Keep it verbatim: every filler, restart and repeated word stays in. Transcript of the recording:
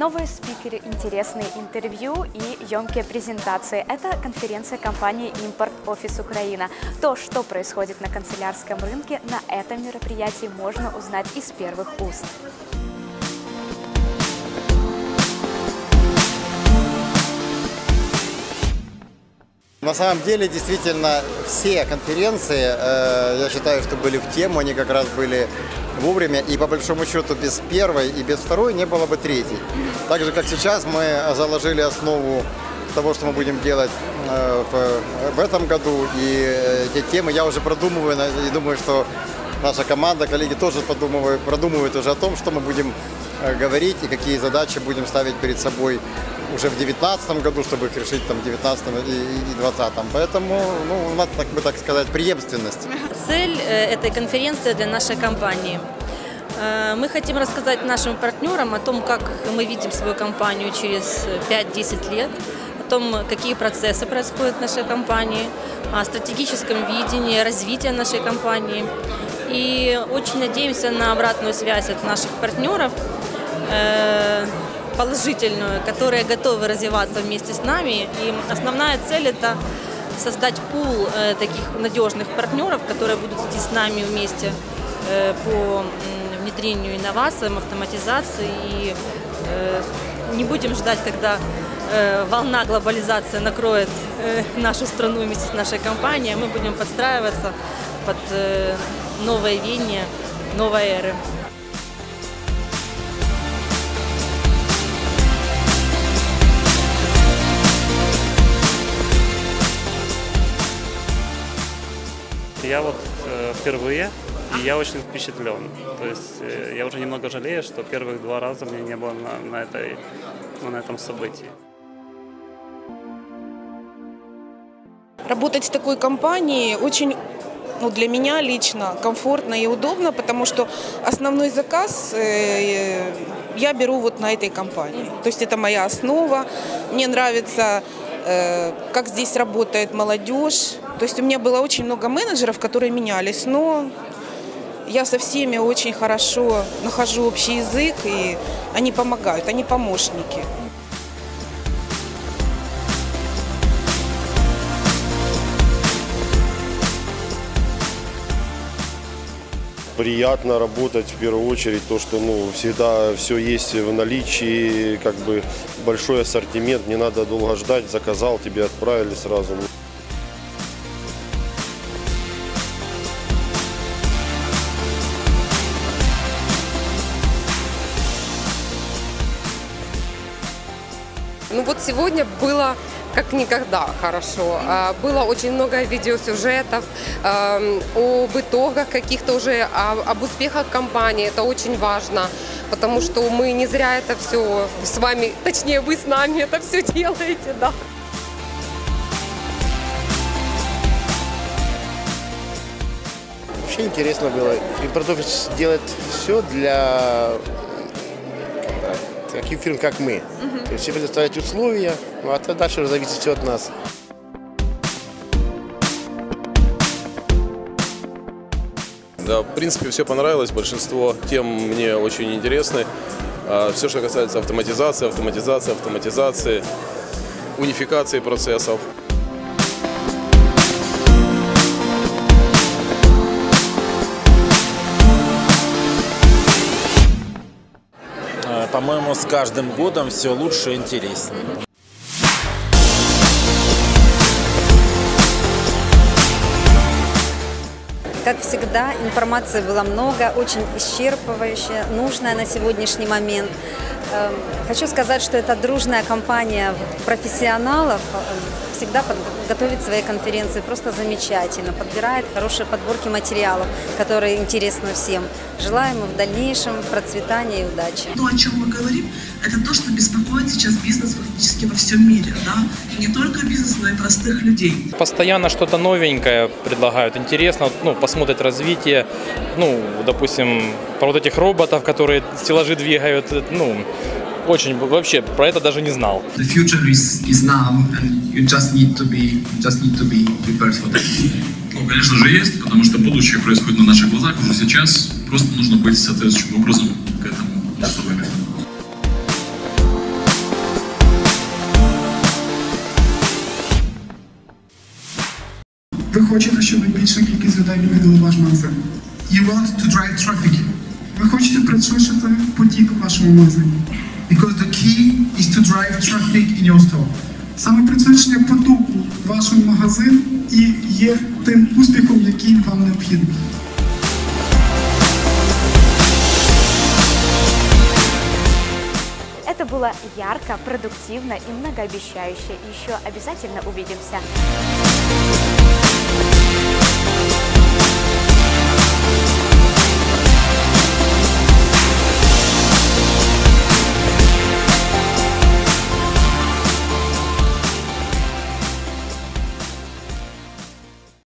Новые спикеры, интересные интервью и емкие презентации. Это конференция компании «Импорт Офис Украина». То, что происходит на канцелярском рынке, на этом мероприятии можно узнать из первых уст. На самом деле, действительно, все конференции, э, я считаю, что были в тему, они как раз были вовремя, и по большому счету без первой и без второй не было бы третьей. Так же, как сейчас, мы заложили основу того, что мы будем делать э, в, в этом году, и э, те темы я уже продумываю, и думаю, что наша команда, коллеги тоже подумывают, продумывают уже о том, что мы будем э, говорить и какие задачи будем ставить перед собой уже в девятнадцатом году, чтобы их решить там в девятнадцатом и двадцатом. Поэтому, ну, у нас, так бы так сказать, преемственность. Цель этой конференции для нашей компании. Мы хотим рассказать нашим партнерам о том, как мы видим свою компанию через пять-десять лет, о том, какие процессы происходят в нашей компании, о стратегическом видении, развития нашей компании. И очень надеемся на обратную связь от наших партнеров, положительную, которые готовы развиваться вместе с нами. И основная цель – это создать пул э, таких надежных партнеров, которые будут идти с нами вместе э, по внедрению инновациям, автоматизации. И э, не будем ждать, когда э, волна глобализации накроет э, нашу страну вместе с нашей компанией. Мы будем подстраиваться под э, новое веяние, новой эры. Я вот э, впервые, и я очень впечатлен. То есть э, я уже немного жалею, что первых два раза меня не было на, на, этой, на этом событии. Работать в такой компании очень, ну, для меня лично комфортно и удобно, потому что основной заказ э, я беру вот на этой компании. То есть это моя основа. Мне нравится, э, как здесь работает молодежь. То есть у меня было очень много менеджеров, которые менялись, но я со всеми очень хорошо нахожу общий язык, и они помогают, они помощники. Приятно работать в первую очередь, то, что ну, всегда все есть в наличии, как бы большой ассортимент, не надо долго ждать, заказал, тебе отправили сразу. Ну вот сегодня было как никогда хорошо. Было очень много видеосюжетов об итогах каких-то уже, об успехах компании. Это очень важно, потому что мы не зря это все с вами, точнее вы с нами это все делаете, да. Вообще интересно было. Импорт Офис делает все для таких фирм, как мы. Uh-huh. То есть все предоставлять условия, ну, а то дальше зависит все от нас. Да, в принципе, все понравилось. Большинство тем мне очень интересны. Все, что касается автоматизации, автоматизации, автоматизации, унификации процессов. По-моему, с каждым годом все лучше и интереснее. Как всегда, информации было много, очень исчерпывающая, нужная на сегодняшний момент. Хочу сказать, что это дружная компания профессионалов, всегда готовит свои конференции просто замечательно, подбирает хорошие подборки материалов, которые интересны всем. Желаем им в дальнейшем процветания и удачи. То, о чем мы говорим, это то, что беспокоит сейчас бизнес фактически во всем мире, да? И не только бизнес, но и простых людей. Постоянно что-то новенькое предлагают, интересно, ну, посмотреть развитие, ну, допустим, про вот этих роботов, которые стеллажи двигают, ну, очень, вообще, про это даже не знал. The future is, is now, and you just need to be, just need to be prepared for that. Ну, конечно же, есть, потому что будущее происходит на наших глазах уже сейчас. Просто нужно быть соответствующим образом к этому готовыми. Ви хочете, щоб більша кількість людей відвідали ваш магазин. You want to drive traffic. Ви хочете пришвидшити потік у вашому магазині. Because the key is to drive traffic in your store. Саме пришвидшення потоку в вашому магазині і є тим успіхом, який вам необхідний. Это было ярко, продуктивно и многообещающе. Еще обязательно увидимся.